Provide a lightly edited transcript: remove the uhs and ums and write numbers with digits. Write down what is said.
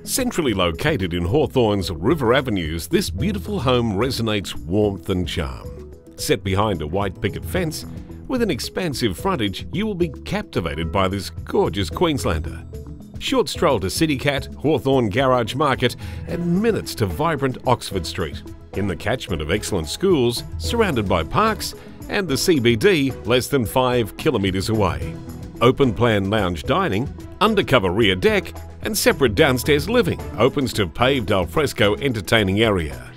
Centrally located in Hawthorne's River Avenues, this beautiful home resonates warmth and charm. Set behind a white picket fence, with an expansive frontage, you will be captivated by this gorgeous Queenslander. Short stroll to City Cat, Hawthorne Garage Market, and minutes to vibrant Oxford Street. In the catchment of excellent schools, surrounded by parks, and the CBD less than 5 kilometres away. Open plan lounge dining, undercover rear deck, and separate downstairs living opens to paved alfresco entertaining area.